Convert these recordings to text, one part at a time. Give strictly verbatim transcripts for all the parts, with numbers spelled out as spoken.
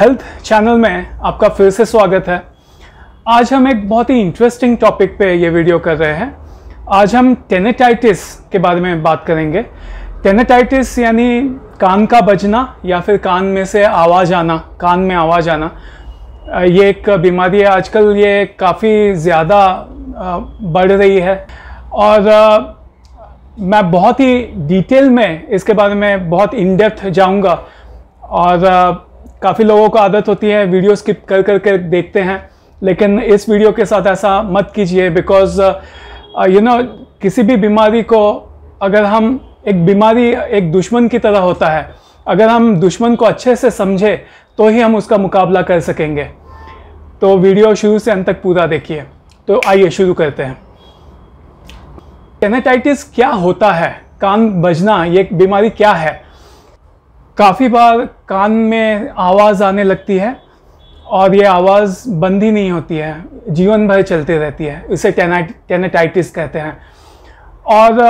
Health channel में आपका फिर से स्वागत है। आज हम एक बहुत ही इंटरेस्टिंग टॉपिक पे ये वीडियो कर रहे हैं। आज हम टेनेटाइटिस के बारे में बात करेंगे। टेनेटाइटिस यानी कान का बजना या फिर कान में से आवाज़ आना, कान में आवाज़ आना। ये एक बीमारी है, आजकल ये काफ़ी ज़्यादा बढ़ रही है और मैं बहुत ही डिटेल में इसके बारे में बहुत इन डेप्थ जाऊँगा। और काफ़ी लोगों को आदत होती है वीडियो स्किप कर कर के देखते हैं, लेकिन इस वीडियो के साथ ऐसा मत कीजिए। बिकॉज यू नो किसी भी बीमारी को अगर हम एक बीमारी एक दुश्मन की तरह होता है, अगर हम दुश्मन को अच्छे से समझे तो ही हम उसका मुकाबला कर सकेंगे। तो वीडियो शुरू से अंत तक पूरा देखिए। तो आइए शुरू करते हैं। टेनेटाइटिस क्या होता है, कान बजना, ये बीमारी क्या है? काफ़ी बार कान में आवाज़ आने लगती है और ये आवाज़ बंद ही नहीं होती है, जीवन भर चलती रहती है। इसे टेनेटाइटिस कहते हैं। और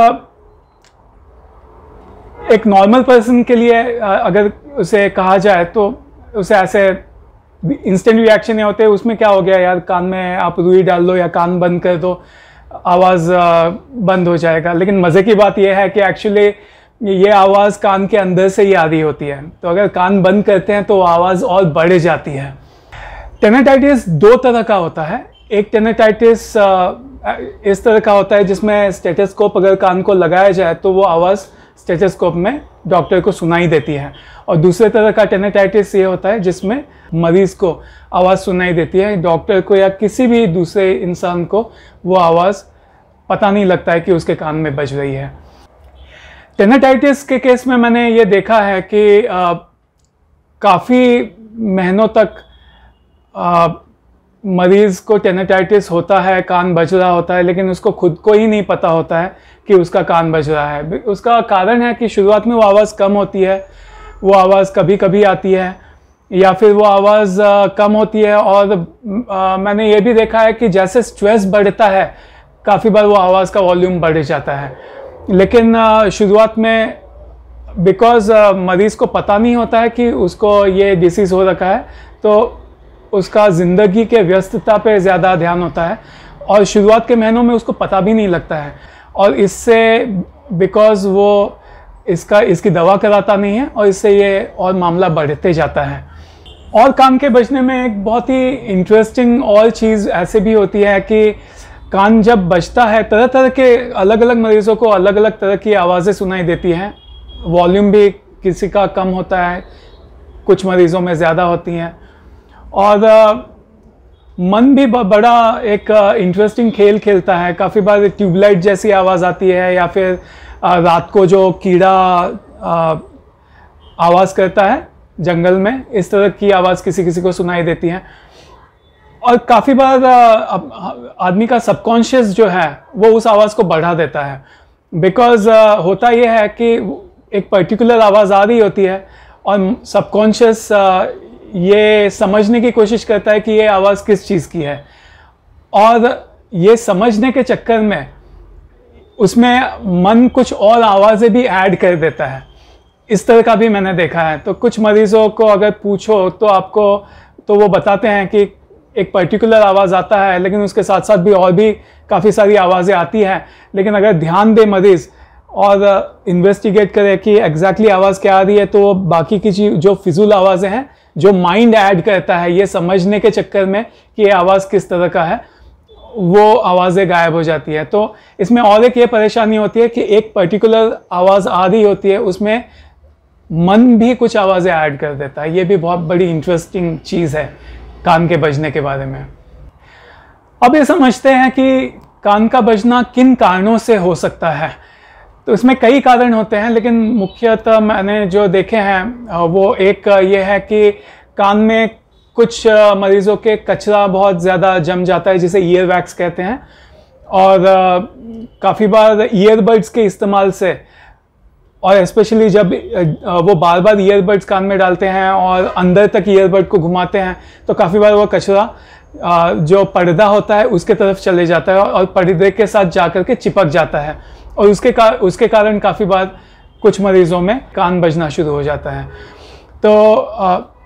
एक नॉर्मल पर्सन के लिए अगर उसे कहा जाए तो उसे ऐसे इंस्टेंट रिएक्शन ये होते हैं, उसमें क्या हो गया यार, कान में आप रुई डाल दो या कान बंद कर दो, आवाज़ बंद हो जाएगा। लेकिन मज़े की बात यह है कि एक्चुअली ये आवाज़ कान के अंदर से ही आ रही होती है। तो अगर कान बंद करते हैं तो आवाज़ और बढ़ जाती है। टेनेटाइटिस दो तरह का होता है। एक टेनेटाइटिस इस तरह का होता है जिसमें स्टेथोस्कोप अगर कान को लगाया जाए तो वो आवाज़ स्टेथोस्कोप में डॉक्टर को सुनाई देती है। और दूसरे तरह का टेनेटाइटिस ये होता है जिसमें मरीज़ को आवाज़ सुनाई देती है, डॉक्टर को या किसी भी दूसरे इंसान को वो आवाज़ पता नहीं लगता है कि उसके कान में बज रही है। टेनेटाइटिस के केस में मैंने ये देखा है कि काफ़ी महीनों तक आ, मरीज़ को टेनेटाइटिस होता है, कान बज रहा होता है, लेकिन उसको खुद को ही नहीं पता होता है कि उसका कान बज रहा है। उसका कारण है कि शुरुआत में वो आवाज़ कम होती है, वो आवाज़ कभी कभी आती है, या फिर वो आवाज़ कम होती है। और आ, मैंने ये भी देखा है कि जैसे स्ट्रेस बढ़ता है काफ़ी बार वो आवाज़ का वॉल्यूम बढ़ जाता है। लेकिन शुरुआत में बिकॉज मरीज़ को पता नहीं होता है कि उसको ये डिसीज़ हो रखा है, तो उसका ज़िंदगी के व्यस्तता पे ज़्यादा ध्यान होता है और शुरुआत के महीनों में उसको पता भी नहीं लगता है। और इससे बिकॉज वो इसका इसकी दवा कराता नहीं है और इससे ये और मामला बढ़ते जाता है। और कान के बजने में एक बहुत ही इंटरेस्टिंग और चीज़ ऐसे भी होती है कि कान जब बजता है, तरह तरह के अलग अलग मरीज़ों को अलग अलग तरह की आवाज़ें सुनाई देती हैं। वॉल्यूम भी किसी का कम होता है, कुछ मरीज़ों में ज़्यादा होती हैं। और आ, मन भी बड़ा एक इंटरेस्टिंग खेल खेलता है। काफ़ी बार ट्यूबलाइट जैसी आवाज़ आती है, या फिर आ, रात को जो कीड़ा आवाज़ करता है जंगल में, इस तरह की आवाज़ किसी किसी को सुनाई देती है। और काफ़ी बार आदमी का सबकॉन्शियस जो है वो उस आवाज़ को बढ़ा देता है। बिकॉज होता यह है कि एक पर्टिकुलर आवाज़ आ रही होती है और सबकॉन्शियस ये समझने की कोशिश करता है कि ये आवाज़ किस चीज़ की है, और ये समझने के चक्कर में उसमें मन कुछ और आवाज़ें भी ऐड कर देता है। इस तरह का भी मैंने देखा है। तो कुछ मरीज़ों को अगर पूछो तो आपको तो वो बताते हैं कि एक पर्टिकुलर आवाज़ आता है, लेकिन उसके साथ साथ भी और भी काफ़ी सारी आवाज़ें आती हैं। लेकिन अगर ध्यान दे मरीज़ और इन्वेस्टिगेट करे कि एग्जैक्टली आवाज़ क्या आ रही है, तो बाकी की चीज़ जो फिजूल आवाज़ें हैं जो माइंड ऐड करता है ये समझने के चक्कर में कि ये आवाज़ किस तरह का है, वो आवाज़ें गायब हो जाती है। तो इसमें और एक ये परेशानी होती है कि एक पर्टिकुलर आवाज़ आ रही होती है, उसमें मन भी कुछ आवाज़ें ऐड कर देता है। ये भी बहुत बड़ी इंटरेस्टिंग चीज़ है कान के बजने के बारे में। अब ये समझते हैं कि कान का बजना किन कारणों से हो सकता है। तो इसमें कई कारण होते हैं, लेकिन मुख्यतः मैंने जो देखे हैं वो एक ये है कि कान में कुछ मरीज़ों के कचरा बहुत ज़्यादा जम जाता है, जिसे ईयर वैक्स कहते हैं। और काफ़ी बार ईयरबड्स के इस्तेमाल से, और स्पेशली जब वो बार बार ईयरबड्स कान में डालते हैं और अंदर तक ईयरबड को घुमाते हैं, तो काफ़ी बार वो कचरा जो पर्दा होता है उसके तरफ चले जाता है और पर्दे के साथ जाकर के चिपक जाता है। और उसके का उसके कारण काफ़ी बार कुछ मरीज़ों में कान बजना शुरू हो जाता है। तो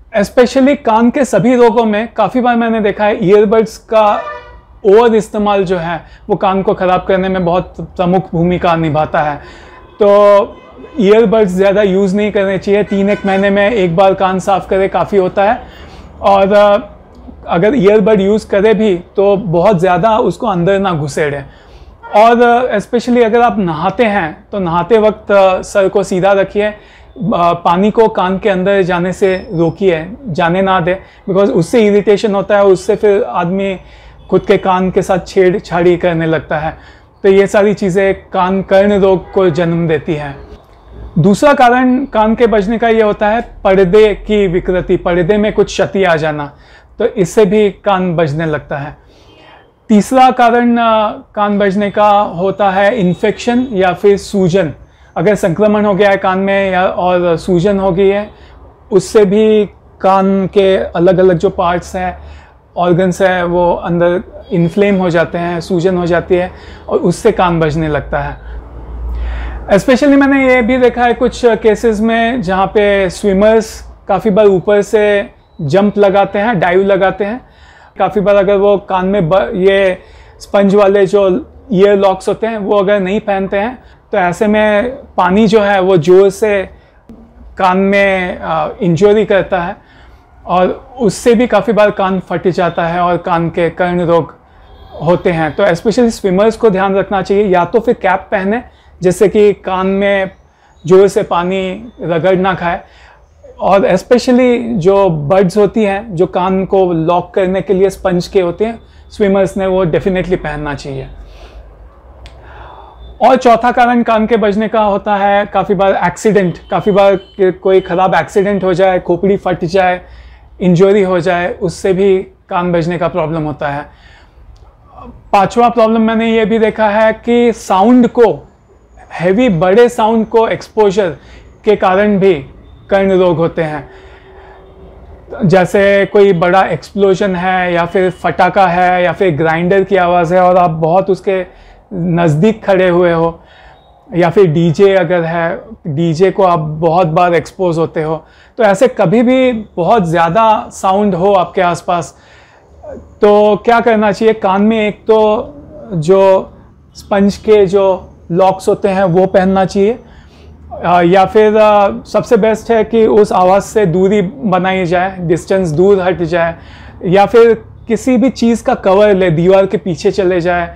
स्पेशली कान के सभी रोगों में काफ़ी बार मैंने देखा है ईयरबड्स का ओवर इस्तेमाल जो है वो कान को ख़राब करने में बहुत प्रमुख भूमिका निभाता है। तो ईयरबड्स ज़्यादा यूज़ नहीं करने चाहिए, तीन एक महीने में एक बार कान साफ़ करे काफ़ी होता है। और अगर ईयरबड यूज़ करे भी तो बहुत ज़्यादा उसको अंदर ना घुसेड़े। और स्पेशली अगर आप नहाते हैं तो नहाते वक्त सर को सीधा रखिए, पानी को कान के अंदर जाने से रोकिए, जाने ना दे, बिकॉज उससे इरिटेशन होता है, उससे फिर आदमी खुद के कान के साथ छेड़छाड़ी करने लगता है। तो ये सारी चीज़ें कान कर्ण रोग को जन्म देती हैं। दूसरा कारण कान के बजने का ये होता है पर्दे की विकृति, पर्दे में कुछ क्षति आ जाना, तो इससे भी कान बजने लगता है। तीसरा कारण कान बजने का होता है इन्फेक्शन या फिर सूजन। अगर संक्रमण हो गया है कान में या और सूजन हो गई है, उससे भी कान के अलग अलग जो पार्ट्स हैं, ऑर्गन्स है, वो अंदर इन्फ्लेम हो जाते हैं, सूजन हो जाती है और उससे कान बजने लगता है। स्पेशली मैंने ये भी देखा है कुछ केसेस में जहाँ पे स्विमर्स काफ़ी बार ऊपर से जंप लगाते हैं, डाइव लगाते हैं। काफ़ी बार अगर वो कान में ब, ये स्पंज वाले जो ईयर लॉक्स होते हैं वो अगर नहीं पहनते हैं तो ऐसे में पानी जो है वो जोर से कान में इंजरी करता है और उससे भी काफ़ी बार कान फट जाता है और कान के कर्ण रोग होते हैं। तो स्पेशली स्विमर्स को ध्यान रखना चाहिए, या तो फिर कैप पहने जिससे कि कान में जोर से पानी रगड़ ना खाए, और स्पेशली जो बड्स होती हैं जो कान को लॉक करने के लिए स्पंज के होते हैं, स्विमर्स ने वो डेफिनेटली पहनना चाहिए। और चौथा कारण कान के बजने का होता है काफ़ी बार एक्सीडेंट। काफ़ी बार कोई ख़राब एक्सीडेंट हो जाए, खोपड़ी फट जाए, इंजरी हो जाए, उससे भी कान बजने का प्रॉब्लम होता है। पांचवा प्रॉब्लम मैंने ये भी देखा है कि साउंड को, हैवी बड़े साउंड को एक्सपोजर के कारण भी कर्ण रोग होते हैं। जैसे कोई बड़ा एक्सप्लोजन है या फिर फटाका है या फिर ग्राइंडर की आवाज़ है और आप बहुत उसके नज़दीक खड़े हुए हो, या फिर डीजे अगर है, डीजे को आप बहुत बार एक्सपोज होते हो, तो ऐसे कभी भी बहुत ज़्यादा साउंड हो आपके आसपास तो क्या करना चाहिए, कान में एक तो जो स्पंज के जो लॉक्स होते हैं वो पहनना चाहिए, या फिर सबसे बेस्ट है कि उस आवाज़ से दूरी बनाई जाए, डिस्टेंस दूर हट जाए, या फिर किसी भी चीज़ का कवर ले, दीवार के पीछे चले जाए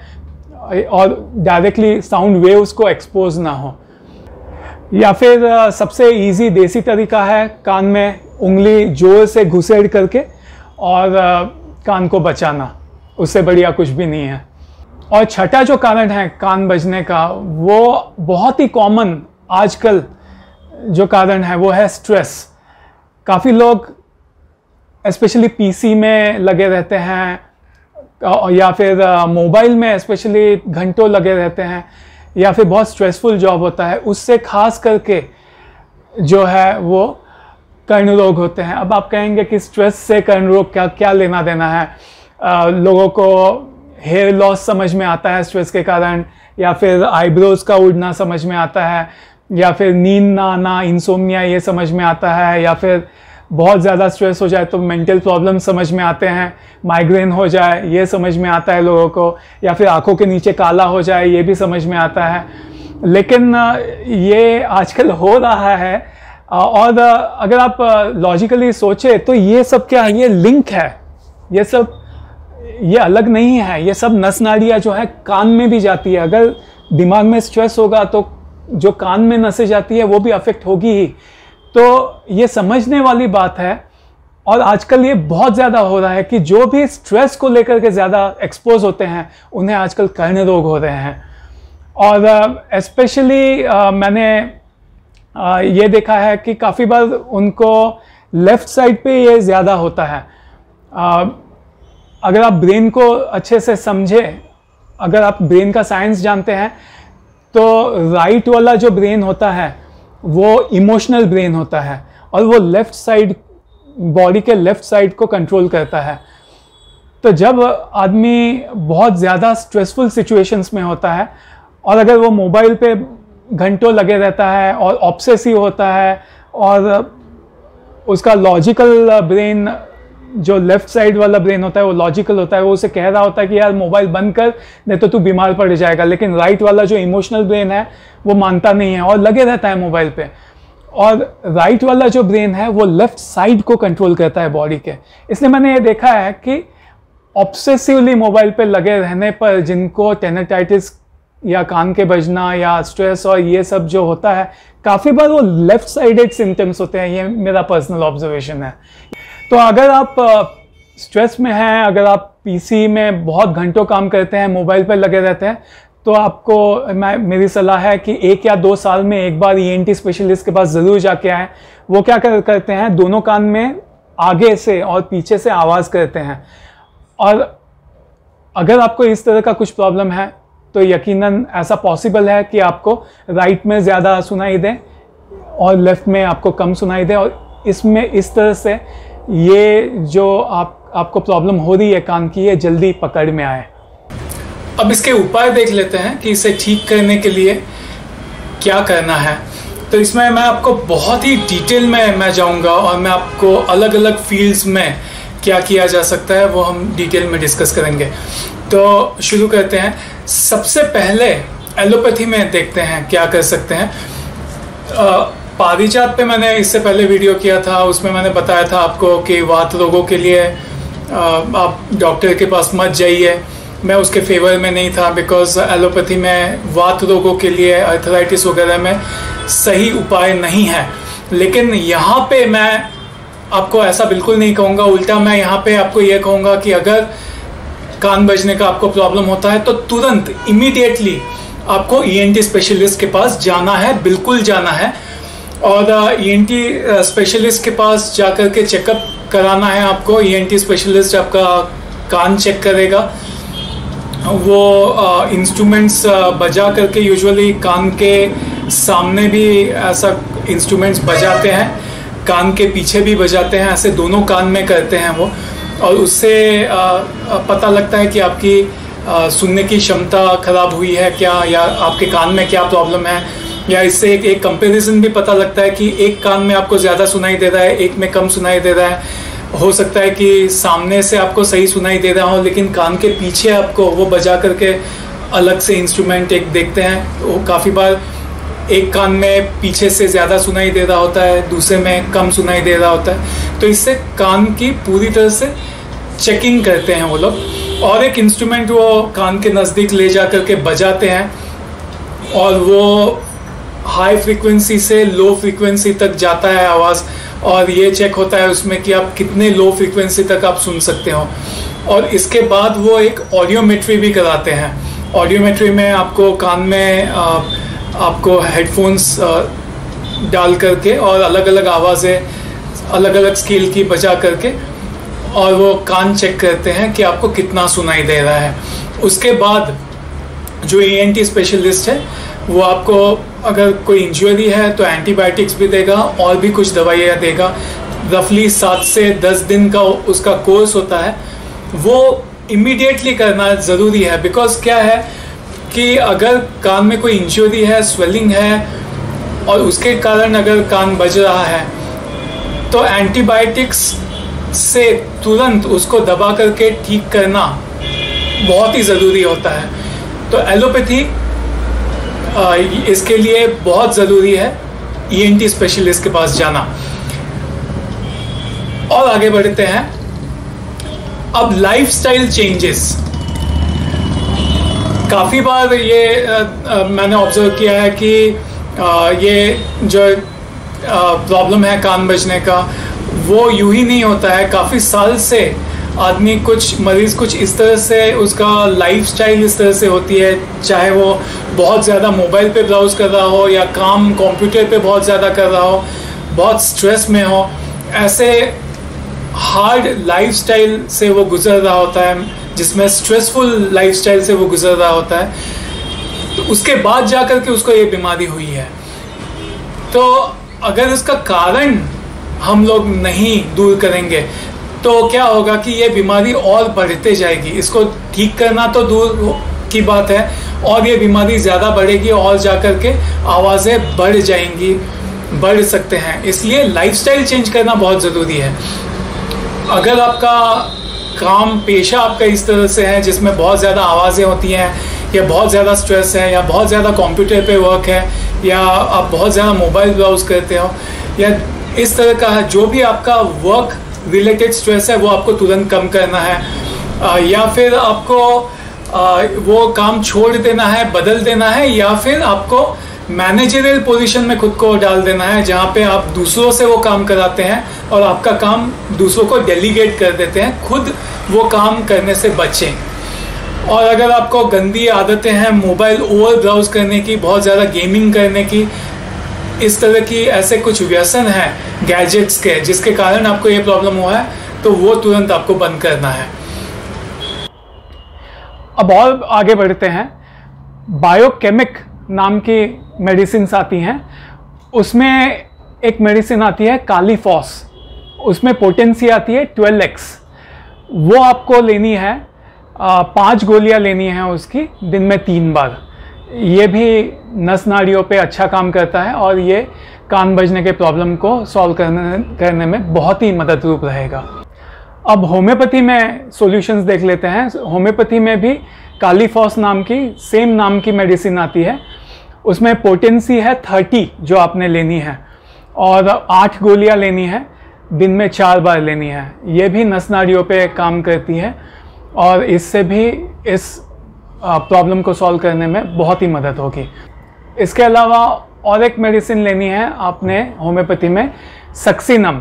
और डायरेक्टली साउंड वेव्स को एक्सपोज ना हो। या फिर सबसे इजी देसी तरीका है कान में उंगली जोर से घुसेड़ करके और कान को बचाना, उससे बढ़िया कुछ भी नहीं है। और छठा जो कारण है कान बजने का, वो बहुत ही कॉमन आजकल जो कारण है वो है स्ट्रेस। काफ़ी लोग स्पेशली पीसी में लगे रहते हैं या फिर मोबाइल में स्पेशली घंटों लगे रहते हैं, या फिर बहुत स्ट्रेसफुल जॉब होता है, उससे खास करके जो है वो कर्ण रोग होते हैं। अब आप कहेंगे कि स्ट्रेस से कर्ण रोग क्या क्या लेना देना है। आ, लोगों को हेयर लॉस समझ में आता है स्ट्रेस के कारण, या फिर आईब्रोज का उड़ना समझ में आता है, या फिर नींद ना आना, इंसोम्निया ये समझ में आता है, या फिर बहुत ज़्यादा स्ट्रेस हो जाए तो मेंटल प्रॉब्लम समझ में आते हैं, माइग्रेन हो जाए ये समझ में आता है लोगों को, या फिर आंखों के नीचे काला हो जाए ये भी समझ में आता है। लेकिन ये आजकल हो रहा है, और अगर आप लॉजिकली सोचे तो ये सब क्या है, ये लिंक है, ये सब ये अलग नहीं है। ये सब नस नाड़ियाँ जो है कान में भी जाती है। अगर दिमाग में स्ट्रेस होगा तो जो कान में नसें जाती है वो भी अफेक्ट होगी ही। तो ये समझने वाली बात है, और आजकल ये बहुत ज़्यादा हो रहा है कि जो भी स्ट्रेस को लेकर के ज़्यादा एक्सपोज होते हैं उन्हें आजकल कर्ण रोग हो रहे हैं। और स्पेशली uh, uh, मैंने uh, ये देखा है कि काफ़ी बार उनको लेफ़्ट साइड पे ये ज़्यादा होता है। uh, अगर आप ब्रेन को अच्छे से समझे, अगर आप ब्रेन का साइंस जानते हैं, तो राइट वाला जो ब्रेन होता है वो इमोशनल ब्रेन होता है, और वो लेफ़्ट साइड, बॉडी के लेफ़्ट साइड को कंट्रोल करता है। तो जब आदमी बहुत ज़्यादा स्ट्रेसफुल सिचुएशंस में होता है और अगर वो मोबाइल पे घंटों लगे रहता है और ऑब्सेसिव होता है और उसका लॉजिकल ब्रेन, जो लेफ्ट साइड वाला ब्रेन होता है वो लॉजिकल होता है, वो उसे कह रहा होता है कि यार मोबाइल बंद कर नहीं तो तू बीमार पड़ जाएगा। लेकिन राइट वाला जो इमोशनल ब्रेन है वो मानता नहीं है और लगे रहता है मोबाइल पे। और राइट वाला जो ब्रेन है वो लेफ्ट साइड को कंट्रोल करता है बॉडी के। इसलिए मैंने ये देखा है कि ऑब्सेसिवली मोबाइल पे लगे रहने पर जिनको टेनिटाइटिस या कान के बजना या स्ट्रेस और ये सब जो होता है, काफ़ी बार वो लेफ्ट साइडेड सिम्टम्स होते हैं। ये मेरा पर्सनल ऑब्जर्वेशन है। तो अगर आप स्ट्रेस में हैं, अगर आप पीसी में बहुत घंटों काम करते हैं, मोबाइल पर लगे रहते हैं, तो आपको मैं मेरी सलाह है कि एक या दो साल में एक बार ईएनटी स्पेशलिस्ट के पास ज़रूर जाके आएँ। वो क्या कर, करते हैं, दोनों कान में आगे से और पीछे से आवाज़ करते हैं। और अगर आपको इस तरह का कुछ प्रॉब्लम है तो यकीनन ऐसा पॉसिबल है कि आपको राइट में ज़्यादा सुनाई दे और लेफ़्ट में आपको कम सुनाई दे। और इसमें इस तरह से ये जो आप आपको प्रॉब्लम हो रही है कान की, ये जल्दी पकड़ में आए। अब इसके उपाय देख लेते हैं कि इसे ठीक करने के लिए क्या करना है। तो इसमें मैं आपको बहुत ही डिटेल में मैं जाऊंगा और मैं आपको अलग अलग फील्ड्स में क्या किया जा सकता है वो हम डिटेल में डिस्कस करेंगे। तो शुरू करते हैं। सबसे पहले एलोपैथी में देखते हैं क्या कर सकते हैं। पारिजात पे मैंने इससे पहले वीडियो किया था, उसमें मैंने बताया था आपको कि वात रोगों के लिए आ, आप डॉक्टर के पास मत जाइए। मैं उसके फेवर में नहीं था, बिकॉज एलोपैथी में वात रोगों के लिए, आर्थराइटिस वगैरह में सही उपाय नहीं है। लेकिन यहाँ पे मैं आपको ऐसा बिल्कुल नहीं कहूँगा, उल्टा मैं यहाँ पे आपको ये कहूँगा कि अगर कान बजने का आपको प्रॉब्लम होता है तो तुरंत इमीडिएटली आपको ईएनटी स्पेशलिस्ट के पास जाना है, बिल्कुल जाना है। और ईएनटी स्पेशलिस्ट के पास जाकर के चेकअप कराना है आपको। ईएनटी स्पेशलिस्ट आपका कान चेक करेगा, वो इंस्ट्रूमेंट्स बजा करके, यूजुअली कान के सामने भी ऐसा इंस्ट्रूमेंट्स बजाते हैं, कान के पीछे भी बजाते हैं, ऐसे दोनों कान में करते हैं वो। और उससे पता लगता है कि आपकी सुनने की क्षमता खराब हुई है क्या, या आपके कान में क्या प्रॉब्लम है। या इससे एक एक कंपैरिजन भी पता लगता है कि एक कान में आपको ज़्यादा सुनाई दे रहा है, एक में कम सुनाई दे रहा है। हो सकता है कि सामने से आपको सही सुनाई दे रहा हो, लेकिन कान के पीछे आपको वो बजा करके अलग से इंस्ट्रूमेंट एक देखते हैं। वो काफ़ी बार एक कान में पीछे से ज़्यादा सुनाई दे रहा होता है, दूसरे में कम सुनाई दे रहा होता है। तो इससे कान की पूरी तरह से चेकिंग करते हैं वो लोग। और एक इंस्ट्रूमेंट वो कान के नज़दीक ले जा करके बजाते हैं और वो हाई फ्रीक्वेंसी से लो फ्रीक्वेंसी तक जाता है आवाज़। और ये चेक होता है उसमें कि आप कितने लो फ्रीक्वेंसी तक आप सुन सकते हो। और इसके बाद वो एक ऑडियोमेट्री भी कराते हैं। ऑडियोमेट्री में आपको कान में आ, आपको हेडफोन्स डाल करके और अलग अलग आवाज़ें अलग अलग स्केल की बजा करके और वो कान चेक करते हैं कि आपको कितना सुनाई दे रहा है। उसके बाद जो ईएनटी स्पेशलिस्ट है वो आपको अगर कोई इंजरी है तो एंटीबायोटिक्स भी देगा और भी कुछ दवाइयाँ देगा। रफली सात से दस दिन का उसका कोर्स होता है, वो इमीडिएटली करना ज़रूरी है। बिकॉज क्या है कि अगर कान में कोई इंजरी है, स्वेलिंग है और उसके कारण अगर कान बज रहा है तो एंटीबायोटिक्स से तुरंत उसको दबा करके ठीक करना बहुत ही ज़रूरी होता है। तो एलोपैथी इसके लिए बहुत ज़रूरी है ईएनटी स्पेशलिस्ट के पास जाना। और आगे बढ़ते हैं। अब लाइफस्टाइल चेंजेस, काफ़ी बार ये आ, आ, मैंने ऑब्जर्व किया है कि आ, ये जो प्रॉब्लम है कान बजने का वो यूं ही नहीं होता है। काफ़ी साल से आदमी कुछ मरीज़ कुछ इस तरह से उसका लाइफस्टाइल इस तरह से होती है, चाहे वो बहुत ज़्यादा मोबाइल पे ब्राउज कर रहा हो या काम कंप्यूटर पे बहुत ज़्यादा कर रहा हो, बहुत स्ट्रेस में हो, ऐसे हार्ड लाइफस्टाइल से वो गुजर रहा होता है, जिसमें स्ट्रेसफुल लाइफस्टाइल से वो गुजर रहा होता है। तो उसके बाद जा कर के उसको ये बीमारी हुई है। तो अगर इसका कारण हम लोग नहीं दूर करेंगे तो क्या होगा कि ये बीमारी और बढ़ते जाएगी। इसको ठीक करना तो दूर की बात है, और ये बीमारी ज़्यादा बढ़ेगी और जा कर के आवाज़ें बढ़ जाएंगी बढ़ सकते हैं। इसलिए लाइफस्टाइल चेंज करना बहुत ज़रूरी है। अगर आपका काम पेशा आपका इस तरह से है जिसमें बहुत ज़्यादा आवाज़ें होती हैं, या बहुत ज़्यादा स्ट्रेस है, या बहुत ज़्यादा कंप्यूटर पे वर्क है, या आप बहुत ज़्यादा मोबाइल ब्राउज करते हो, या इस तरह का जो भी आपका वर्क रिलेटेड स्ट्रेस है वो आपको तुरंत कम करना है, आ, या फिर आपको आ, वो काम छोड़ देना है, बदल देना है, या फिर आपको मैनेजरियल पोजीशन में खुद को डाल देना है जहाँ पे आप दूसरों से वो काम कराते हैं और आपका काम दूसरों को डेलीगेट कर देते हैं, खुद वो काम करने से बचें। और अगर आपको गंदी आदतें हैं मोबाइल ओवर ब्राउज करने की, बहुत ज़्यादा गेमिंग करने की, इस तरह की ऐसे कुछ व्यसन हैं गैजेट्स के जिसके कारण आपको ये प्रॉब्लम हुआ है, तो वो तुरंत आपको बंद करना है। अब और आगे बढ़ते हैं। बायोकेमिक नाम की मेडिसिन आती हैं, उसमें एक मेडिसिन आती है कालीफॉस, उसमें पोटेंसी आती है ट्वेल्व एक्स। वो आपको लेनी है, पांच गोलियां लेनी है उसकी, दिन में तीन बार। ये भी नस नाड़ियों पे अच्छा काम करता है और ये कान बजने के प्रॉब्लम को सॉल्व करने करने में बहुत ही मददरूप रहेगा। अब होम्योपैथी में सॉल्यूशंस देख लेते हैं। होम्योपैथी में भी कालीफॉस नाम की सेम नाम की मेडिसिन आती है, उसमें पोटेंसी है थर्टी जो आपने लेनी है, और आठ गोलियां लेनी है, दिन में चार बार लेनी है। ये भी नस नाड़ियों पे काम करती है और इससे भी इस प्रॉब्लम को सॉल्व करने में बहुत ही मदद होगी। इसके अलावा और एक मेडिसिन लेनी है आपने होम्योपैथी में, सक्सिनम।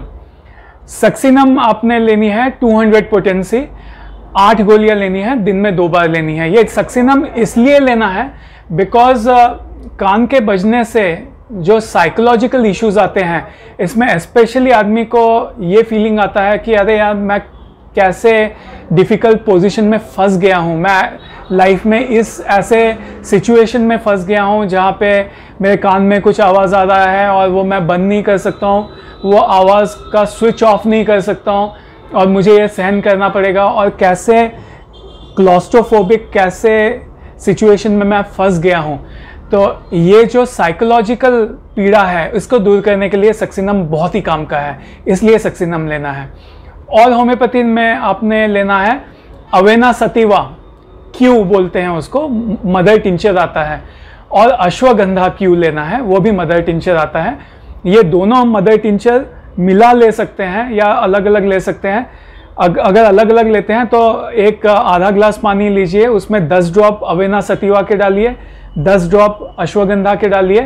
सक्सिनम आपने लेनी है टू हंड्रेड पोटेंसी, आठ गोलियां लेनी है, दिन में दो बार लेनी है। ये सक्सिनम इसलिए लेना है बिकॉज कान के बजने से जो साइकोलॉजिकल इश्यूज आते हैं, इसमें स्पेशली आदमी को ये फीलिंग आता है कि अरे यार मैं कैसे डिफ़िकल्ट पोजीशन में फंस गया हूँ, मैं लाइफ में इस ऐसे सिचुएशन में फंस गया हूँ जहाँ पे मेरे कान में कुछ आवाज़ आ रहा है और वो मैं बंद नहीं कर सकता हूँ, वो आवाज़ का स्विच ऑफ नहीं कर सकता हूँ और मुझे ये सहन करना पड़ेगा, और कैसे क्लॉस्ट्रोफोबिक कैसे सिचुएशन में मैं फंस गया हूँ। तो ये जो साइकोलॉजिकल पीड़ा है इसको दूर करने के लिए सक्सिनम बहुत ही काम का है, इसलिए सक्सिनम लेना है। और होम्योपैथी में आपने लेना है अवेना सतीवा, क्यू बोलते हैं उसको, मदर टिंचर आता है, और अश्वगंधा क्यू लेना है, वो भी मदर टिंचर आता है। ये दोनों मदर टिंचर मिला ले सकते हैं या अलग अलग ले सकते हैं। अग, अगर अलग अलग लेते हैं तो एक आधा ग्लास पानी लीजिए, उसमें दस ड्रॉप अवेना सतीवा के डालिए, दस ड्रॉप अश्वगंधा के डालिए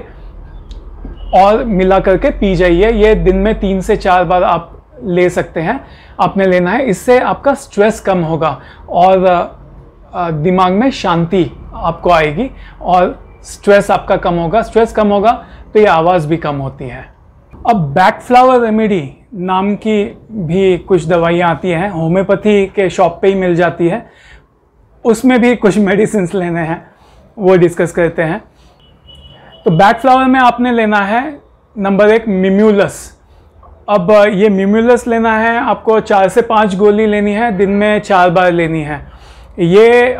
और मिला करके पी जाइए। ये दिन में तीन से चार बार आप ले सकते हैं, आपने लेना है। इससे आपका स्ट्रेस कम होगा और दिमाग में शांति आपको आएगी और स्ट्रेस आपका कम होगा। स्ट्रेस कम होगा तो ये आवाज़ भी कम होती है। अब बैक फ्लावर रेमेडी नाम की भी कुछ दवाइयाँ आती हैं, होम्योपैथी के शॉप पे ही मिल जाती है, उसमें भी कुछ मेडिसिन लेने हैं, वो डिस्कस करते हैं। तो बैक फ्लावर में आपने लेना है नंबर एक मिम्यूलस। अब ये मिम्यूलस लेना है आपको, चार से पाँच गोली लेनी है, दिन में चार बार लेनी है। ये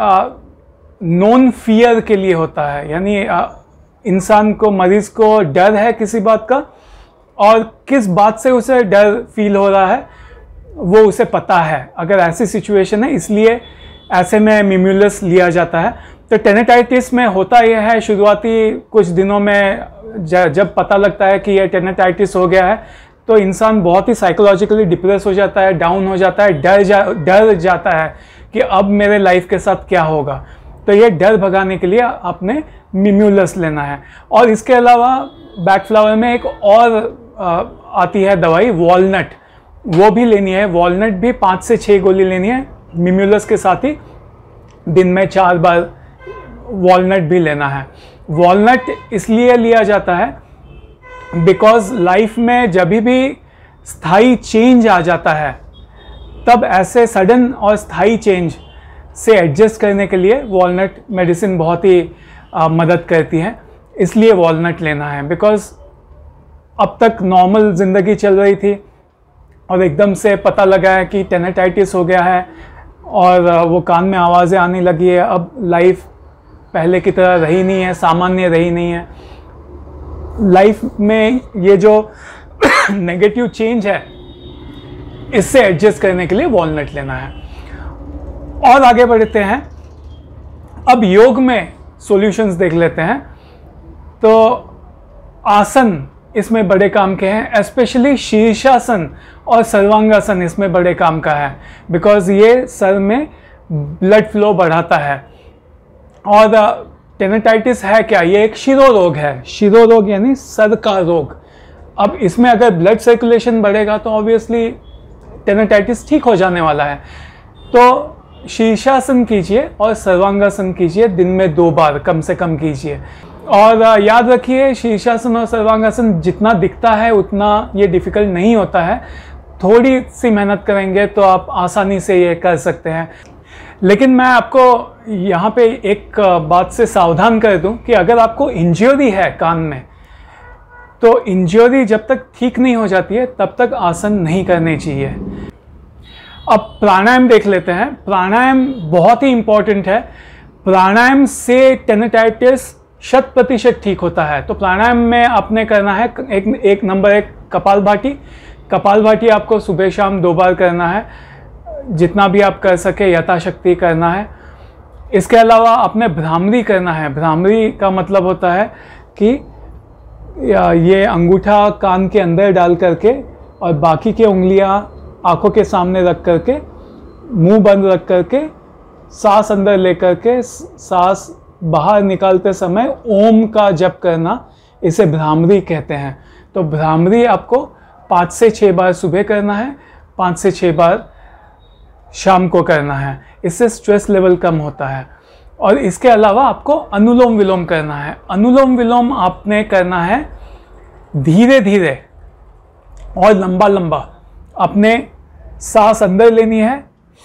नॉन फियर के लिए होता है, यानी इंसान को, मरीज को डर है किसी बात का और किस बात से उसे डर फील हो रहा है वो उसे पता है, अगर ऐसी सिचुएशन है, इसलिए ऐसे में मिम्यूलस लिया जाता है। तो टेनेटाइटिस में होता यह है, शुरुआती कुछ दिनों में जब पता लगता है कि यह टेनेटाइटिस हो गया है तो इंसान बहुत ही साइकोलॉजिकली डिप्रेस हो जाता है, डाउन हो जाता है, डर जा डर जाता है कि अब मेरे लाइफ के साथ क्या होगा। तो ये डर भगाने के लिए आपने मिम्यूलस लेना है। और इसके अलावा बैक फ्लावर में एक और आ, आती है दवाई वॉलनट, वो भी लेनी है। वॉलनट भी पाँच से छः गोली लेनी है मिम्यूलस के साथ ही, दिन में चार बार वॉलनट भी लेना है। वॉलनट इसलिए लिया जाता है बिकॉज लाइफ में जब भी स्थायी चेंज आ जाता है तब ऐसे सडन और स्थायी चेंज से एडजस्ट करने के लिए वॉलनट मेडिसिन बहुत ही आ, मदद करती है, इसलिए वॉलनट लेना है। बिकॉज अब तक नॉर्मल ज़िंदगी चल रही थी और एकदम से पता लगा है कि टेनेटाइटिस हो गया है और वो कान में आवाज़ें आने लगी है, अब लाइफ पहले की तरह रही नहीं है, सामान्य रही नहीं है। लाइफ में ये जो नेगेटिव चेंज है इससे एडजस्ट करने के लिए वॉलनट लेना है। और आगे बढ़ते हैं, अब योग में सॉल्यूशंस देख लेते हैं। तो आसन इसमें बड़े काम के हैं, स्पेशली शीर्षासन और सर्वांगासन इसमें बड़े काम का है, बिकॉज ये सर में ब्लड फ्लो बढ़ाता है। और टेनेटाइटिस है क्या? ये एक शिरो रोग है। शिरो रोग यानी सर का रोग। अब इसमें अगर ब्लड सर्कुलेशन बढ़ेगा तो ऑब्वियसली टेनेटाइटिस ठीक हो जाने वाला है। तो शीर्षासन कीजिए और सर्वांगासन कीजिए, दिन में दो बार कम से कम कीजिए। और याद रखिए, शीर्षासन और सर्वांगासन जितना दिखता है उतना ये डिफ़िकल्ट नहीं होता है। थोड़ी सी मेहनत करेंगे तो आप आसानी से ये कर सकते हैं। लेकिन मैं आपको यहाँ पे एक बात से सावधान कर दूं कि अगर आपको इंजरी है कान में, तो इंजरी जब तक ठीक नहीं हो जाती है तब तक आसन नहीं करने चाहिए। अब प्राणायाम देख लेते हैं। प्राणायाम बहुत ही इंपॉर्टेंट है। प्राणायाम से टेनेटाइटिस शत प्रतिशत ठीक होता है। तो प्राणायाम में आपने करना है एक एक नंबर एक कपालभाति। कपालभाति आपको सुबह शाम दो बार करना है, जितना भी आप कर सके यथाशक्ति करना है। इसके अलावा आपने भ्रामरी करना है। भ्रामरी का मतलब होता है कि ये अंगूठा कान के अंदर डाल करके और बाकी की उंगलियां आंखों के सामने रख करके, मुंह बंद रख करके, सांस अंदर ले करके सांस बाहर निकालते समय ओम का जप करना, इसे भ्रामरी कहते हैं। तो भ्रामरी आपको पाँच से छः बार सुबह करना है, पाँच से छः बार शाम को करना है। इससे स्ट्रेस लेवल कम होता है। और इसके अलावा आपको अनुलोम विलोम करना है। अनुलोम विलोम आपने करना है धीरे धीरे और लंबा लंबा। अपने सांस अंदर लेनी है,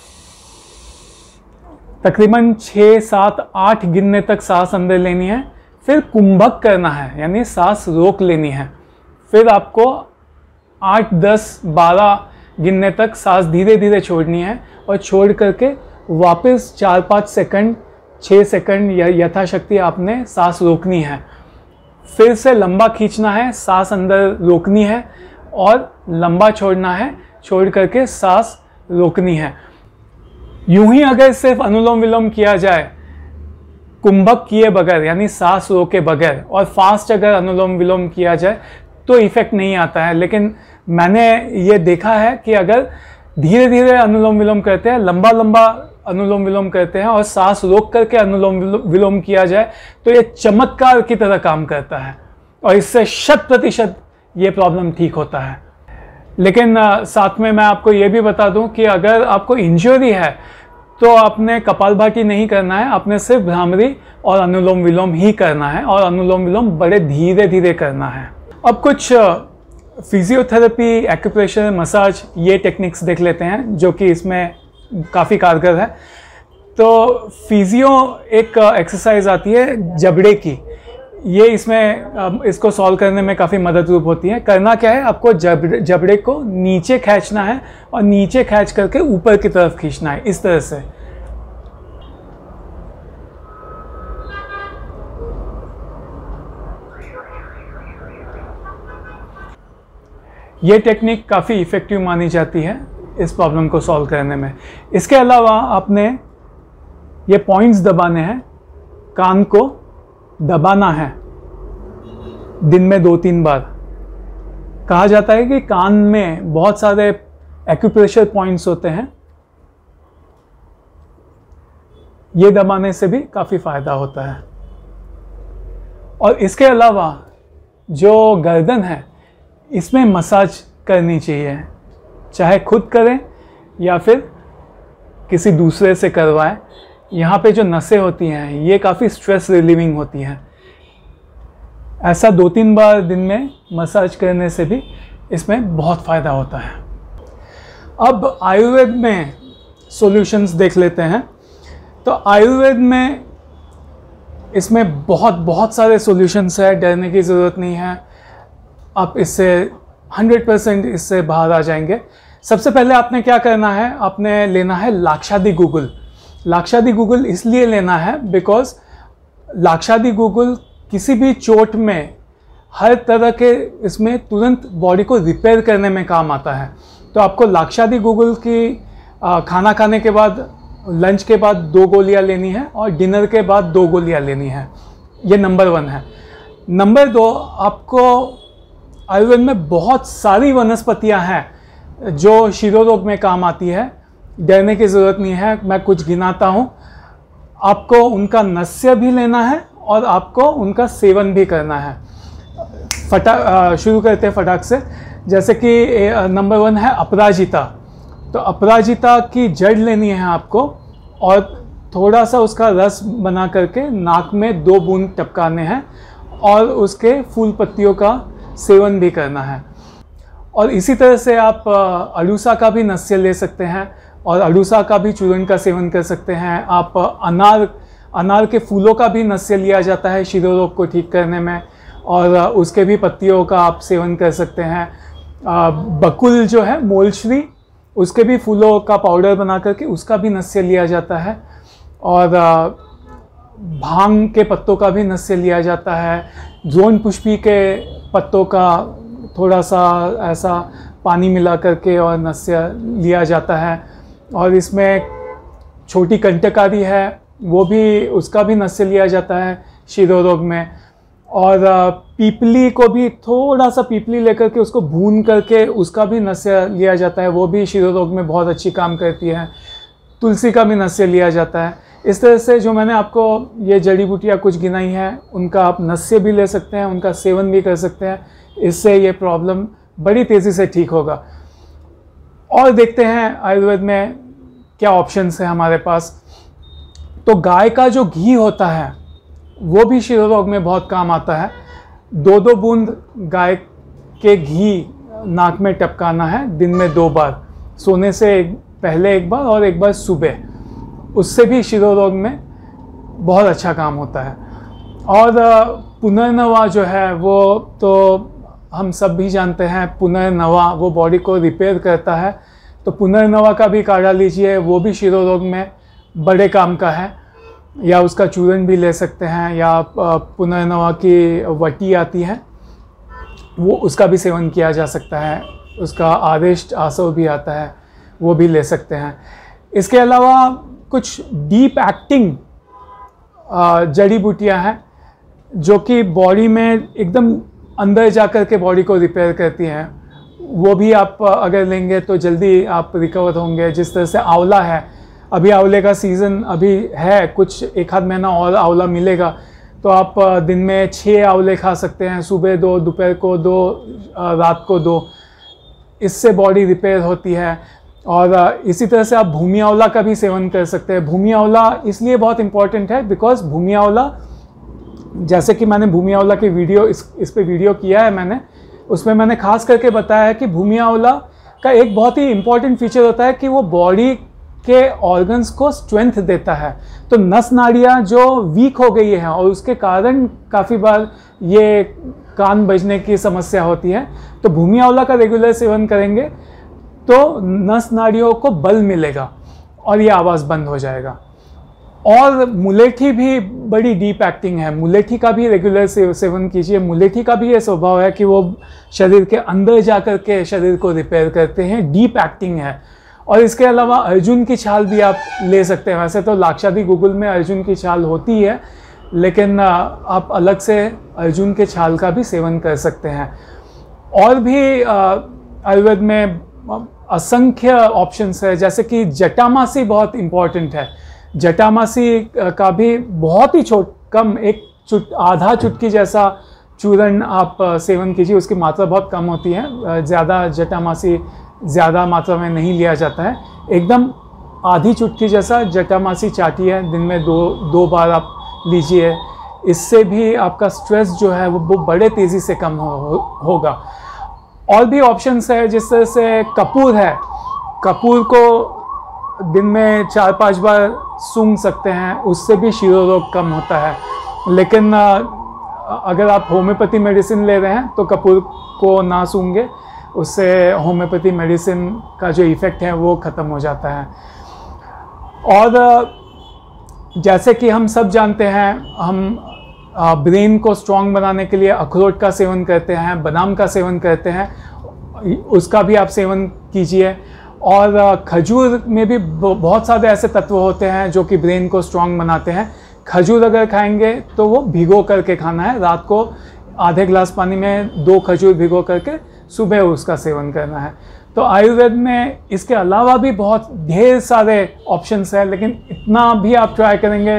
तकरीबन छः सात आठ गिनने तक सांस अंदर लेनी है। फिर कुंभक करना है, यानी सांस रोक लेनी है। फिर आपको आठ दस बारह गिनने तक सांस धीरे धीरे छोड़नी है और छोड़ करके वापस चार पाँच सेकंड छः सेकंड या यथाशक्ति आपने सांस रोकनी है। फिर से लंबा खींचना है, सांस अंदर रोकनी है और लंबा छोड़ना है, छोड़ करके सांस रोकनी है। यूं ही अगर सिर्फ अनुलोम विलोम किया जाए कुंभक किए बगैर, यानी सांस रोके बगैर, और फास्ट अगर अनुलोम विलोम किया जाए तो इफ़ेक्ट नहीं आता है। लेकिन मैंने ये देखा है कि अगर धीरे धीरे अनुलोम विलोम करते हैं, लंबा लंबा अनुलोम विलोम करते हैं और सांस रोक करके अनुलोम विलोम किया जाए तो ये चमत्कार की तरह काम करता है और इससे शत प्रतिशत ये प्रॉब्लम ठीक होता है। लेकिन साथ में मैं आपको ये भी बता दूं कि अगर आपको इंजरी है तो आपने कपालभाति नहीं करना है, आपने सिर्फ भ्रामरी और अनुलोम विलोम ही करना है और अनुलोम विलोम बड़े धीरे धीरे करना है। अब कुछ फिजियोथेरेपी, एक्यूप्रेशर, मसाज, ये टेक्निक्स देख लेते हैं जो कि इसमें काफ़ी कारगर है। तो फिजियो एक एक्सरसाइज आती है जबड़े की, ये इसमें इसको सॉल्व करने में काफ़ी मदद रूप होती है। करना क्या है, आपको जबड़े जबड़े को नीचे खींचना है और नीचे खींच करके ऊपर की तरफ खींचना है, इस तरह से। ये टेक्निक काफ़ी इफ़ेक्टिव मानी जाती है इस प्रॉब्लम को सॉल्व करने में। इसके अलावा आपने ये पॉइंट्स दबाने हैं, कान को दबाना है दिन में दो तीन बार। कहा जाता है कि कान में बहुत सारे एक्यूप्रेशर पॉइंट्स होते हैं, ये दबाने से भी काफ़ी फ़ायदा होता है। और इसके अलावा जो गर्दन है इसमें मसाज करनी चाहिए, चाहे खुद करें या फिर किसी दूसरे से करवाएं। यहाँ पे जो नसें होती हैं ये काफ़ी स्ट्रेस रिलीविंग होती हैं। ऐसा दो तीन बार दिन में मसाज करने से भी इसमें बहुत फ़ायदा होता है। अब आयुर्वेद में सॉल्यूशंस देख लेते हैं। तो आयुर्वेद में इसमें बहुत बहुत सारे सॉल्यूशंस है, डरने की ज़रूरत नहीं है। आप इससे हंड्रेड परसेंट इससे बाहर आ जाएंगे। सबसे पहले आपने क्या करना है, आपने लेना है लाक्षादि गुगुल। लाक्षादि गुगुल इसलिए लेना है बिकॉज लाक्षादि गुगुल किसी भी चोट में हर तरह के इसमें तुरंत बॉडी को रिपेयर करने में काम आता है। तो आपको लाक्षादी गुगुल की आ, खाना खाने के बाद, लंच के बाद दो गोलियां लेनी है और डिनर के बाद दो गोलियां लेनी है। ये नंबर वन है। नंबर दो, आपको आयुर्वेद में बहुत सारी वनस्पतियां हैं जो शिरोरोग में काम आती है। डरने की ज़रूरत नहीं है, मैं कुछ गिनाता हूँ। आपको उनका नस्य भी लेना है और आपको उनका सेवन भी करना है। फटा शुरू करते हैं फटाक से। जैसे कि नंबर वन है अपराजिता। तो अपराजिता की जड़ लेनी है आपको और थोड़ा सा उसका रस बना करके नाक में दो बूंद टपकाने हैं और उसके फूल पत्तियों का सेवन भी करना है। और इसी तरह से आप अड़ूसा का भी नस्य ले सकते हैं और अड़ूसा का भी चूर्ण का सेवन कर सकते हैं। आप अनार अनार के फूलों का भी नस्य लिया जाता है शिरोरोग को ठीक करने में, और उसके भी पत्तियों का आप सेवन कर सकते हैं। बकुल जो है, मोलश्री, उसके भी फूलों का पाउडर बना करके उसका भी नस्य लिया जाता है। और भांग के पत्तों का भी नस्य लिया जाता है। द्रोण पुष्पी के पत्तों का थोड़ा सा ऐसा पानी मिला करके और नस्य लिया जाता है। और इसमें छोटी कंटकारी है, वो भी, उसका भी नस्य लिया जाता है शिरोरोग में। और पीपली को भी, थोड़ा सा पीपली लेकर के उसको भून करके उसका भी नस्य लिया जाता है, वो भी शिरोरोग में बहुत अच्छी काम करती है। तुलसी का भी नस्य लिया जाता है। इस तरह से जो मैंने आपको ये जड़ी बूटियाँ कुछ गिनाई हैं, उनका आप नस्य भी ले सकते हैं, उनका सेवन भी कर सकते हैं। इससे ये प्रॉब्लम बड़ी तेज़ी से ठीक होगा। और देखते हैं आयुर्वेद में क्या ऑप्शंस हैं हमारे पास। तो गाय का जो घी होता है वो भी शिरोरोग में बहुत काम आता है। दो दो बूंद गाय के घी नाक में टपकाना है दिन में दो बार, सोने से पहले एक बार और एक बार सुबह। उससे भी शिरोरोग में बहुत अच्छा काम होता है। और पुनर्नवा जो है वो तो हम सब भी जानते हैं, पुनर्नवा वो बॉडी को रिपेयर करता है। तो पुनर्नवा का भी काढ़ा लीजिए, वो भी शिरोरोग में बड़े काम का है। या उसका चूर्ण भी ले सकते हैं, या पुनर्नवा की वटी आती है वो, उसका भी सेवन किया जा सकता है। उसका आदेश आसव भी आता है, वो भी ले सकते हैं। इसके अलावा कुछ डीप एक्टिंग जड़ी बूटियाँ हैं जो कि बॉडी में एकदम अंदर जा कर के बॉडी को रिपेयर करती हैं। वो भी आप अगर लेंगे तो जल्दी आप रिकवर होंगे। जिस तरह से आंवला है, अभी आंवले का सीज़न अभी है, कुछ एक आध महीना और आंवला मिलेगा, तो आप दिन में छः आंवले खा सकते हैं। सुबह दो, दोपहर को दो, रात को दो। इससे बॉडी रिपेयर होती है। और इसी तरह से आप भूमि आंवला का भी सेवन कर सकते हैं। भूमि आंवला इसलिए बहुत इंपॉर्टेंट है बिकॉज भूमि आंवला, जैसे कि मैंने भूमि आंवला की वीडियो इस इस पे वीडियो किया है मैंने, उसमें मैंने खास करके बताया है कि भूमि आंवला का एक बहुत ही इंपॉर्टेंट फीचर होता है कि वो बॉडी के ऑर्गन्स को स्ट्रेंथ देता है। तो नस नाड़ियाँ जो वीक हो गई हैं और उसके कारण काफ़ी बार ये कान बजने की समस्या होती है, तो भूमि आंवला का रेगुलर सेवन करेंगे तो नस नाड़ियों को बल मिलेगा और ये आवाज़ बंद हो जाएगा। और मुलेठी भी बड़ी डीप एक्टिंग है, मुलेठी का भी रेगुलर से, सेवन कीजिए। मुलेठी का भी ये स्वभाव है कि वो शरीर के अंदर जा कर के शरीर को रिपेयर करते हैं, डीप एक्टिंग है। और इसके अलावा अर्जुन की छाल भी आप ले सकते हैं। वैसे तो लाक्षादी गुगुल में अर्जुन की छाल होती है, लेकिन आप अलग से अर्जुन के छाल का भी सेवन कर सकते हैं। और भी आयुर्वेद में असंख्य ऑप्शंस है, जैसे कि जटामासी बहुत इम्पॉर्टेंट है। जटामासी का भी बहुत ही छोट कम एक चुट आधा चुटकी जैसा चूर्ण आप सेवन कीजिए। उसकी मात्रा बहुत कम होती है, ज़्यादा जटामासी ज़्यादा मात्रा में नहीं लिया जाता है। एकदम आधी चुटकी जैसा जटामासी चाटिए, दिन में दो दो बार आप लीजिए। इससे भी आपका स्ट्रेस जो है वो बड़े तेज़ी से कम हो, हो, होगा। और भी ऑप्शंस है, जिस तरह से कपूर है, कपूर को दिन में चार पांच बार सूंघ सकते हैं, उससे भी शिरोरोग कम होता है। लेकिन अगर आप होम्योपैथी मेडिसिन ले रहे हैं तो कपूर को ना सूंघे, उससे होम्योपैथी मेडिसिन का जो इफ़ेक्ट है वो ख़त्म हो जाता है। और जैसे कि हम सब जानते हैं, हम ब्रेन को स्ट्रांग बनाने के लिए अखरोट का सेवन करते हैं, बादाम का सेवन करते हैं, उसका भी आप सेवन कीजिए। और खजूर में भी बहुत सारे ऐसे तत्व होते हैं जो कि ब्रेन को स्ट्रांग बनाते हैं। खजूर अगर खाएंगे तो वो भिगो करके खाना है, रात को आधे गिलास पानी में दो खजूर भिगो करके सुबह उसका सेवन करना है। तो आयुर्वेद में इसके अलावा भी बहुत ढेर सारे ऑप्शंस हैं, लेकिन इतना भी आप ट्राई करेंगे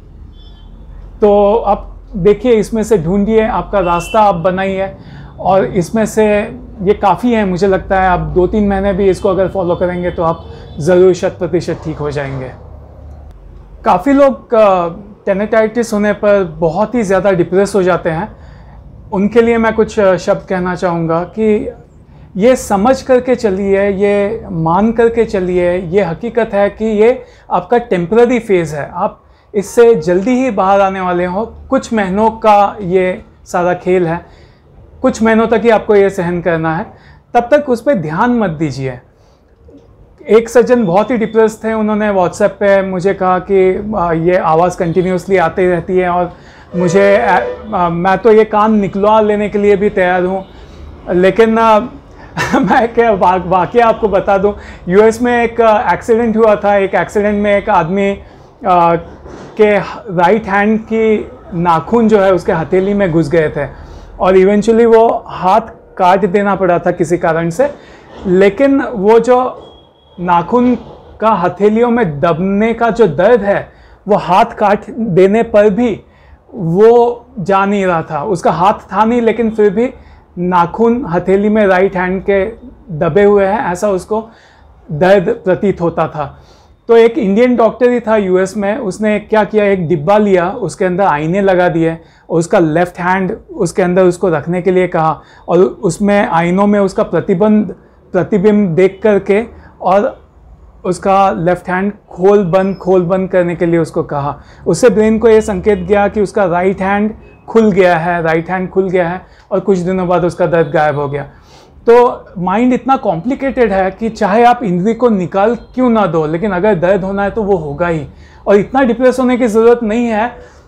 तो आप देखिए, इसमें से ढूंढिए, आपका रास्ता आप बनाइए, और इसमें से ये काफ़ी है। मुझे लगता है आप दो तीन महीने भी इसको अगर फॉलो करेंगे तो आप ज़रूर शत प्रतिशत ठीक हो जाएंगे। काफ़ी लोग टेनिटाइटिस होने पर बहुत ही ज़्यादा डिप्रेस हो जाते हैं। उनके लिए मैं कुछ शब्द कहना चाहूँगा कि ये समझ करके चलिए, ये मान करके चलिए, ये हकीकत है कि ये आपका टेम्पररी फेज़ है, आप इससे जल्दी ही बाहर आने वाले हो। कुछ महीनों का ये सारा खेल है, कुछ महीनों तक ही आपको ये सहन करना है, तब तक उस पर ध्यान मत दीजिए। एक सज्जन बहुत ही डिप्रेस थे, उन्होंने व्हाट्सएप पे मुझे कहा कि ये आवाज़ कंटिन्यूसली आती रहती है और मुझे आ, आ, मैं तो ये कान निकलवा लेने के लिए भी तैयार हूँ, लेकिन आ, मैं क्या वा, वाकया आपको बता दूँ। यूएस में एक एक्सीडेंट हुआ था। एक एक्सीडेंट में एक आदमी आ, के राइट हैंड की नाखून जो है उसके हथेली में घुस गए थे और इवेंचुअली वो हाथ काट देना पड़ा था किसी कारण से। लेकिन वो जो नाखून का हथेलियों में दबने का जो दर्द है, वो हाथ काट देने पर भी वो जा नहीं रहा था। उसका हाथ था नहीं, लेकिन फिर भी नाखून हथेली में राइट हैंड के दबे हुए हैं, ऐसा उसको दर्द प्रतीत होता था। तो एक इंडियन डॉक्टर ही था यूएस में, उसने क्या किया, एक डिब्बा लिया, उसके अंदर आईने लगा दिए और उसका लेफ्ट हैंड उसके अंदर उसको रखने के लिए कहा और उसमें आईनों में उसका प्रतिबंध प्रतिबिंब देख करके और उसका लेफ्ट हैंड खोल बंद खोल बंद करने के लिए उसको कहा। उससे ब्रेन को ये संकेत गया कि उसका राइट हैंड खुल गया है, राइट हैंड खुल गया है और कुछ दिनों बाद उसका दर्द गायब हो गया। तो माइंड इतना कॉम्प्लिकेटेड है कि चाहे आप इंद्री को निकाल क्यों ना दो, लेकिन अगर दर्द होना है तो वो होगा ही, और इतना डिप्रेस होने की ज़रूरत नहीं है।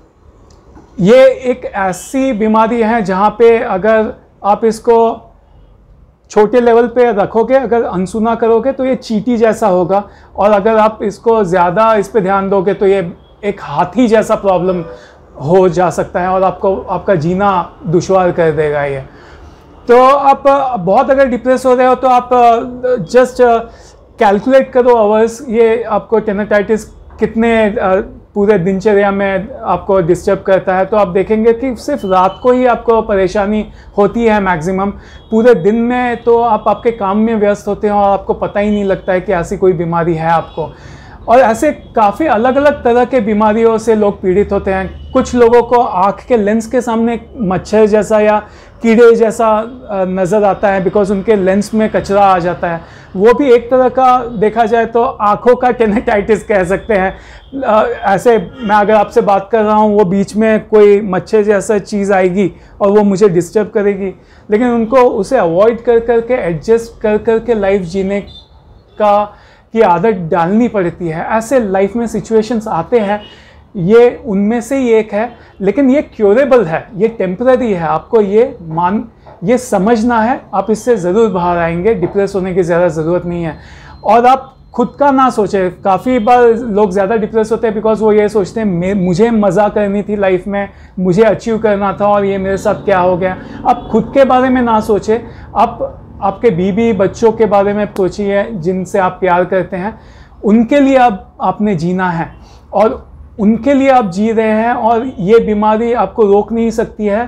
ये एक ऐसी बीमारी है जहाँ पे अगर आप इसको छोटे लेवल पे रखोगे, अगर अनसुना करोगे तो ये चींटी जैसा होगा, और अगर आप इसको ज़्यादा इस पे ध्यान दोगे तो ये एक हाथी जैसा प्रॉब्लम हो जा सकता है और आपको आपका जीना दुश्वार कर देगा ये। तो आप बहुत अगर डिप्रेस हो रहे हो तो आप जस्ट कैलकुलेट करो आवर्स, ये आपको टेनिटाइटिस कितने पूरे दिनचर्या में आपको डिस्टर्ब करता है। तो आप देखेंगे कि सिर्फ रात को ही आपको परेशानी होती है मैक्सिमम, पूरे दिन में तो आप आपके काम में व्यस्त होते हैं और आपको पता ही नहीं लगता है कि ऐसी कोई बीमारी है आपको। और ऐसे काफ़ी अलग अलग तरह के बीमारियों से लोग पीड़ित होते हैं। कुछ लोगों को आँख के लेंस के सामने मच्छर जैसा या कीड़े जैसा नज़र आता है, बिकॉज उनके लेंस में कचरा आ जाता है। वो भी एक तरह का देखा जाए तो आँखों का टेनिटाइटिस कह सकते हैं। ऐसे मैं अगर आपसे बात कर रहा हूँ, वो बीच में कोई मच्छर जैसा चीज़ आएगी और वो मुझे डिस्टर्ब करेगी, लेकिन उनको उसे अवॉइड कर करके एडजस्ट कर करके लाइफ जीने का की आदत डालनी पड़ती है। ऐसे लाइफ में सिचुएशंस आते हैं, ये उनमें से ही एक है, लेकिन ये क्योरेबल है, ये टेम्पररी है। आपको ये मान ये समझना है, आप इससे ज़रूर बाहर आएंगे। डिप्रेस होने की ज़्यादा ज़रूरत नहीं है। और आप खुद का ना सोचें। काफ़ी बार लोग ज़्यादा डिप्रेस होते हैं बिकॉज वो ये सोचते हैं मुझे मज़ा करनी थी लाइफ में, मुझे अचीव करना था और ये मेरे साथ क्या हो गया। आप खुद के बारे में ना सोचें, आप आपके बीवी बच्चों के बारे में सोचिए जिनसे आप प्यार करते हैं। उनके लिए आप आपने जीना है और उनके लिए आप जी रहे हैं, और ये बीमारी आपको रोक नहीं सकती है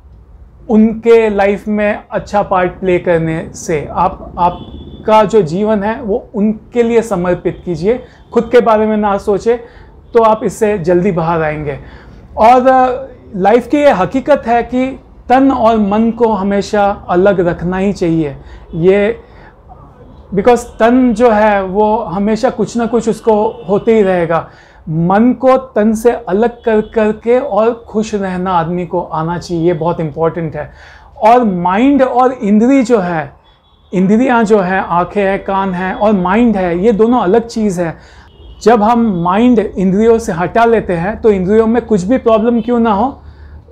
उनके लाइफ में अच्छा पार्ट प्ले करने से। आप आपका जो जीवन है वो उनके लिए समर्पित कीजिए, खुद के बारे में ना सोचें, तो आप इससे जल्दी बाहर आएंगे। और लाइफ की ये हकीकत है कि तन और मन को हमेशा अलग रखना ही चाहिए। ये बिकॉज तन जो है वो हमेशा कुछ ना कुछ उसको होते ही रहेगा। मन को तन से अलग कर करके और खुश रहना आदमी को आना चाहिए, ये बहुत इम्पोर्टेंट है। और माइंड और इंद्री जो है, इंद्रियां जो है, आंखें हैं, कान हैं और माइंड है, ये दोनों अलग चीज़ है। जब हम माइंड इंद्रियों से हटा लेते हैं तो इंद्रियों में कुछ भी प्रॉब्लम क्यों ना हो,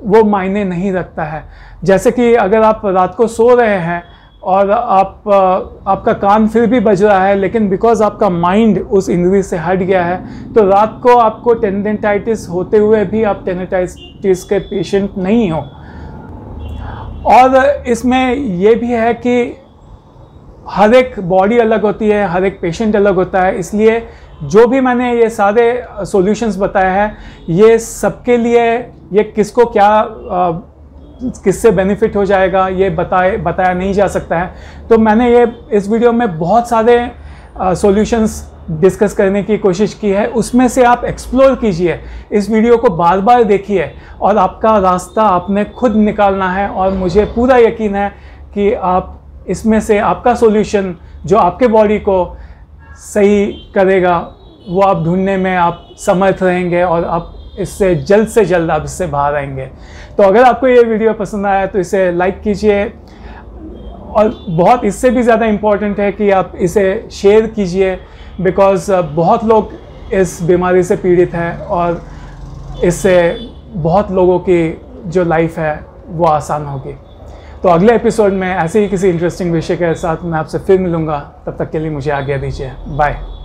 वो मायने नहीं रखता है। जैसे कि अगर आप रात को सो रहे हैं और आप आपका कान फिर भी बज रहा है, लेकिन बिकॉज आपका माइंड उस इंद्री से हट गया है, तो रात को आपको टेनिटाइटिस होते हुए भी आप टेनिटाइटिस के पेशेंट नहीं हो। और इसमें ये भी है कि हर एक बॉडी अलग होती है, हर एक पेशेंट अलग होता है, इसलिए जो भी मैंने ये सारे सॉल्यूशंस बताए हैं, ये सबके लिए ये किसको क्या आ, किससे बेनिफिट हो जाएगा ये बताए बताया नहीं जा सकता है। तो मैंने ये इस वीडियो में बहुत सारे सॉल्यूशंस डिस्कस करने की कोशिश की है, उसमें से आप एक्सप्लोर कीजिए, इस वीडियो को बार बार देखिए और आपका रास्ता आपने खुद निकालना है। और मुझे पूरा यकीन है कि आप इसमें से आपका सॉल्यूशन जो आपके बॉडी को सही करेगा वो आप ढूंढने में आप समर्थ रहेंगे और आप इससे जल्द से जल्द आप इससे बाहर आएंगे। तो अगर आपको ये वीडियो पसंद आया तो इसे लाइक कीजिए, और बहुत इससे भी ज़्यादा इम्पॉर्टेंट है कि आप इसे शेयर कीजिए, बिकॉज़ बहुत लोग इस बीमारी से पीड़ित हैं और इससे बहुत लोगों की जो लाइफ है वो आसान होगी। तो अगले एपिसोड में ऐसे ही किसी इंटरेस्टिंग विषय के साथ मैं आपसे फिर मिलूँगा। तब तक के लिए मुझे आज्ञा दीजिए। बाय।